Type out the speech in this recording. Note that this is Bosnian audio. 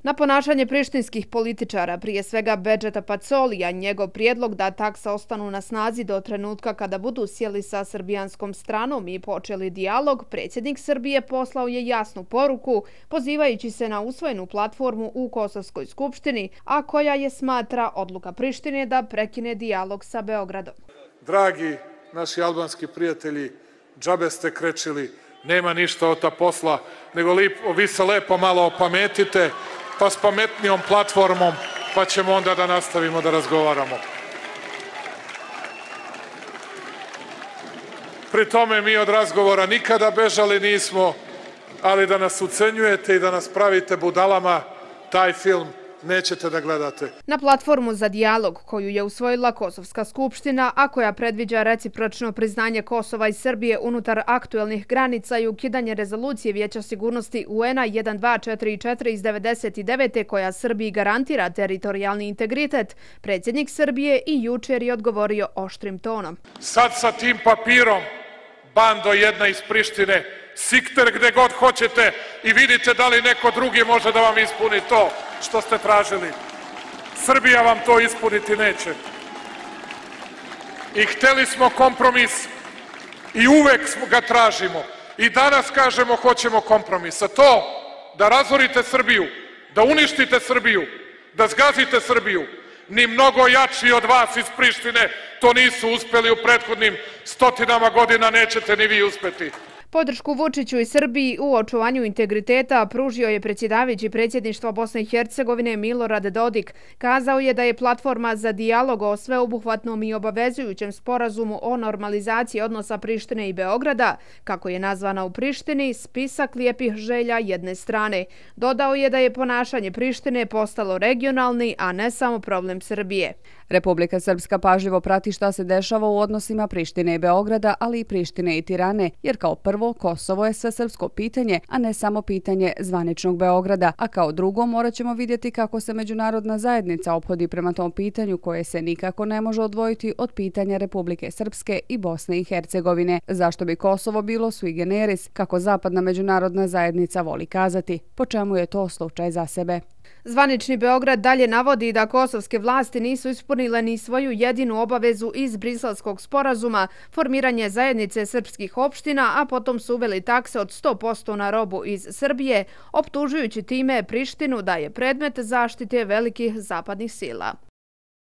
Na ponašanje prištinskih političara, prije svega Bedžeta Pacolija, njegov prijedlog da takse ostanu na snazi do trenutka kada budu sjeli sa srbijanskom stranom i počeli dijalog, predsjednik Srbije poslao je jasnu poruku, pozivajući se na usvojenu platformu u Kosovskoj skupštini, a koja je smatra odluka Prištine da prekine dijalog sa Beogradom. Dragi naši albanski prijatelji, džabe ste krečili, nema ništa od ta posla, nego vi se lepo malo opametite, pa s pametnijom platformom, pa ćemo onda da nastavimo da razgovaramo. Pri tome mi od razgovora nikada bežali nismo, ali da nas ucenjujete i da nas pravite budalama, taj film nećete da gledate. Na platformu za dijalog koju je usvojila Kosovska skupština, a koja predviđa recipročno priznanje Kosova i Srbije unutar aktuelnih granica i ukidanje rezolucije Vijeća sigurnosti UN-a 1244 iz 1999. koja Srbiji garantira teritorijalni integritet, predsjednik Srbije i jučer je odgovorio oštrim tonom. Sad sa tim papirom, bando jedna iz Prištine, sikter gde god hoćete i vidite da li neko drugi može da vam ispuni to što ste tražili. Srbija vam to ispuniti neće. I hteli smo kompromis i uvek ga tražimo. I danas kažemo hoćemo kompromis. A to da razorite Srbiju, da uništite Srbiju, da zgazite Srbiju, ni mnogo jači od vas iz Prištine to nisu uspeli u prethodnim stotinama godina, nećete ni vi uspeti. Podršku Vučiću i Srbiji u očuvanju integriteta pružio je predsjedavajući predsjedništva Bosne i Hercegovine Milorad Dodik. Kazao je da je platforma za dijalog o sveobuhvatnom i obavezujućem sporazumu o normalizaciji odnosa Prištine i Beograda, kako je nazvana u Prištini, spisak lijepih želja jedne strane. Dodao je da je ponašanje Prištine postalo regionalni, a ne samo problem Srbije. Republika Srpska pažljivo prati šta se dešava u odnosima Prištine i Beograda, ali i Prištine i Tirane, jer kao prvo Kosovo je svesrpsko pitanje, a ne samo pitanje zvaničnog Beograda, a kao drugo morat ćemo vidjeti kako se međunarodna zajednica ophodi prema tom pitanju koje se nikako ne može odvojiti od pitanja Republike Srpske i Bosne i Hercegovine. Zašto bi Kosovo bilo sui generis, kako zapadna međunarodna zajednica voli kazati, po čemu je to slučaj za sebe. Zvanični Beograd dalje navodi da kosovske vlasti nisu ispunile ni svoju jedinu obavezu iz Briselskog sporazuma, formiranje zajednice srpskih opština, a potom su uveli takse od 100% na robu iz Srbije, optužujući time Prištinu da je predmet zaštite velikih zapadnih sila.